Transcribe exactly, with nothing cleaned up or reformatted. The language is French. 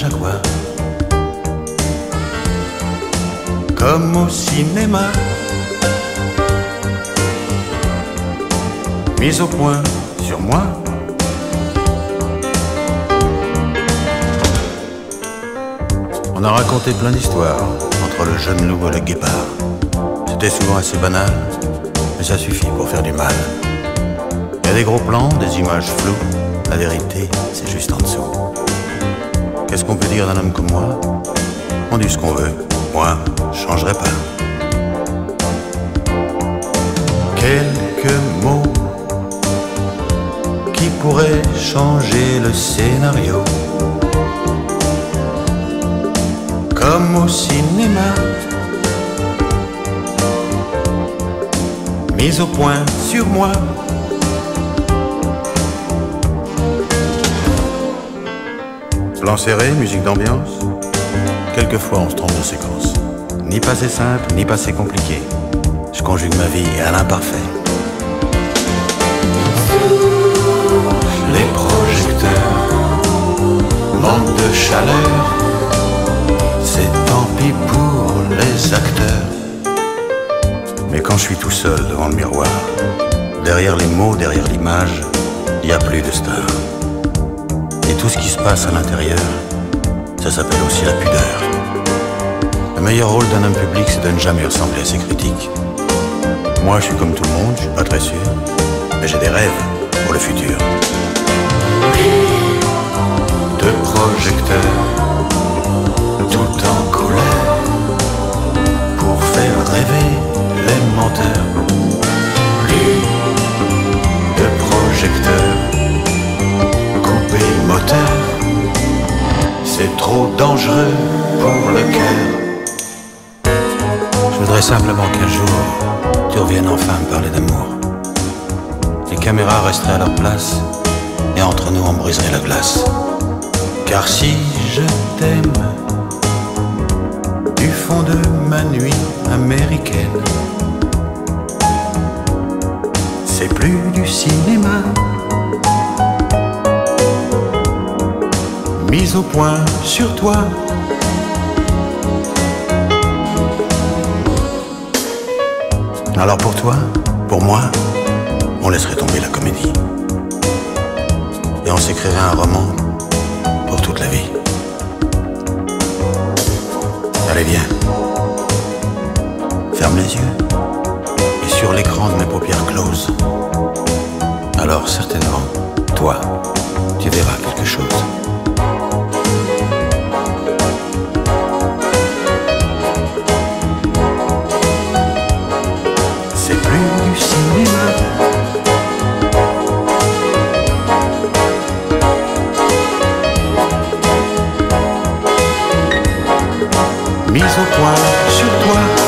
chaque fois, comme au cinéma, mise au point sur moi. On a raconté plein d'histoires entre le jeune loup et le guépard. C'était souvent assez banal, mais ça suffit pour faire du mal. Il y a des gros plans, des images floues. La vérité, c'est juste en dessous. Qu'est-ce qu'on peut dire d'un homme comme moi? On dit ce qu'on veut, moi, je changerai pas. Quelques mots qui pourraient changer le scénario, comme au cinéma, mise au point sur moi. Plan serré, musique d'ambiance. Quelquefois on se trompe de séquence. Ni passé simple, ni passé compliqué. Je conjugue ma vie à l'imparfait. Les projecteurs manquent de chaleur. C'est tant pis pour les acteurs. Mais quand je suis tout seul devant le miroir, derrière les mots, derrière l'image, il n'y a plus de star. Et tout ce qui se passe à l'intérieur, ça s'appelle aussi la pudeur. Le meilleur rôle d'un homme public, c'est de ne jamais ressembler à ses critiques. Moi, je suis comme tout le monde, je suis pas très sûr, mais j'ai des rêves pour le futur. De projecteurs, tout en colère, pour faire rêver les menteurs. Plus de projecteurs, couper moteur, c'est trop dangereux pour le cœur. Je voudrais simplement qu'un jour, tu reviennes enfin me parler d'amour. Les caméras resteraient à leur place, et entre nous on briserait la glace. Car si je t'aime, du fond de ma nuit américaine, c'est plus du cinéma, mise au point sur toi. Alors pour toi, pour moi, on laisserait tomber la comédie. Et on s'écrirait un roman pour toute la vie. Allez, viens. Ferme les yeux. Et sur l'écran de mes paupières closes, alors certainement, toi, tu verras quelque chose. C'est plus du cinéma. Mise au point sur toi.